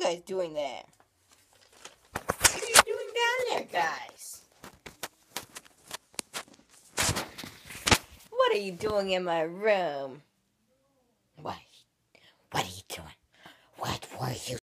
guys doing there? What are you doing down there, guys? What are you doing in my room? What? What are you doing? What were you